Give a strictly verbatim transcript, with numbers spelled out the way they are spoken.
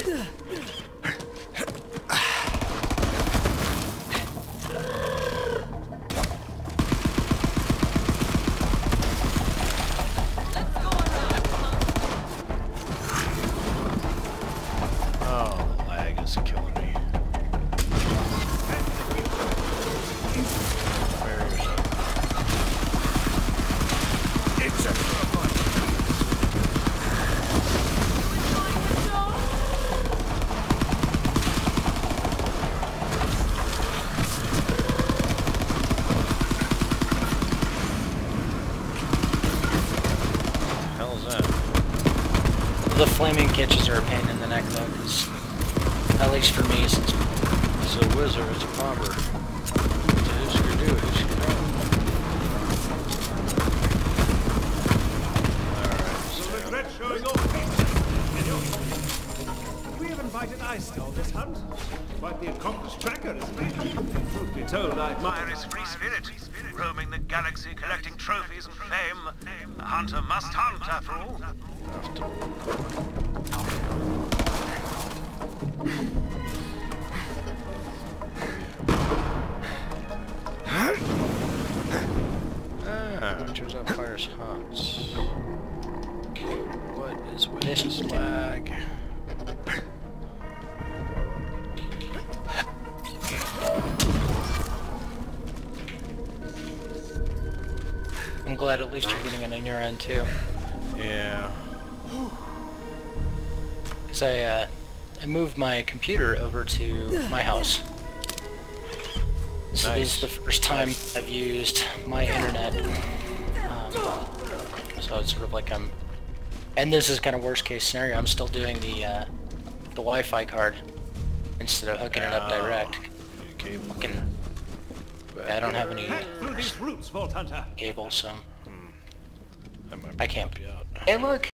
The flaming catches are a pain in the neck though, because, at least for me, since it's a wizard, it's a bomber. So who's gonna do it? Who's gonna do it? Alright, regret showing off. We have invited Ice on this hunt. Quite the accomplished tracker, isn't he? Truth be told, I admire his free spirit. Roaming the galaxy, collecting trophies and fame. A hunter must hunt, after all. Ah, turns out fire's hot. What is with this lag? I'm glad at least you're getting it on your end too. Yeah. Because I, uh, I moved my computer over to my house. So Nice. this is the first time I've used my internet. Um, so it's sort of like I'm... And this is kind of worst case scenario, I'm still doing the, uh, the Wi-Fi card instead of hooking it up direct. Fucking... I don't have any cable, so... I can't... Hey look!